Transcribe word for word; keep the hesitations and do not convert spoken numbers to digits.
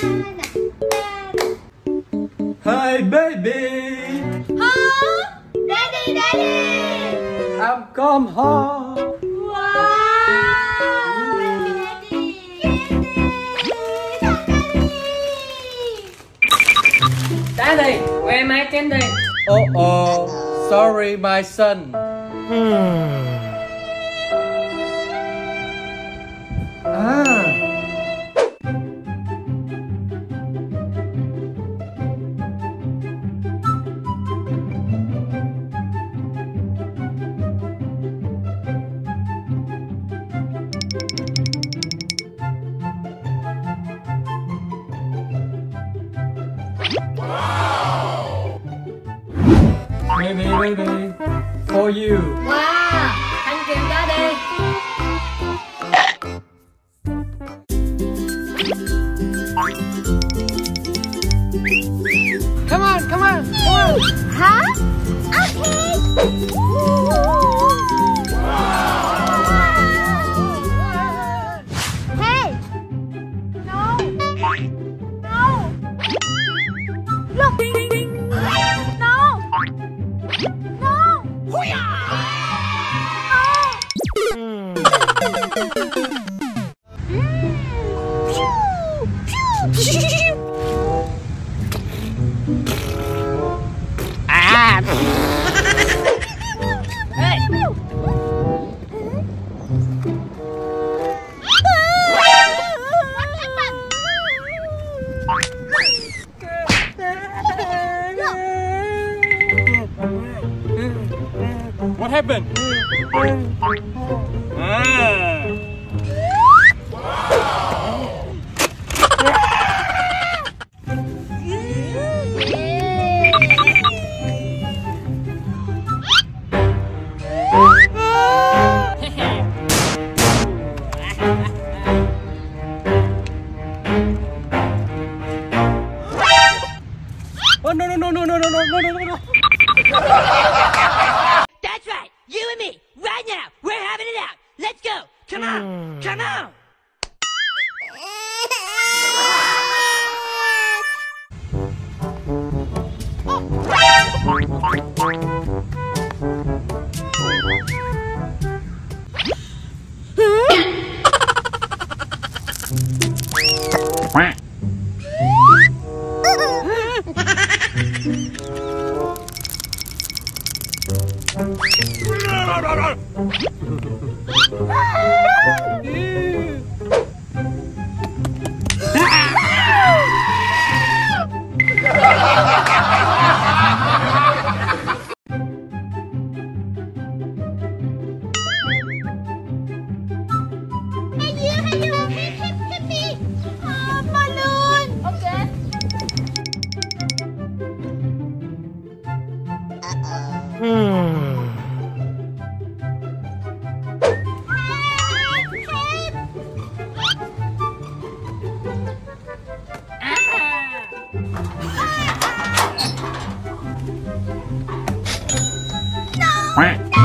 Hey baby. Huh? Daddy, daddy. I'm come home. Wow. Daddy. Daddy. Daddy, where my candy? Oh oh, sorry my son. Hmm. Ah. Baby, baby, for you. Wow, thank you, Daddy. Come on, come on, come on. Huh? Okay. Hey. No. No. Look. No. No. À. Hey. What happened? Ah. Oh no no no no no no no no no no. That's right, you and me, right now, we're having it out. Let's go, come on, come on. No!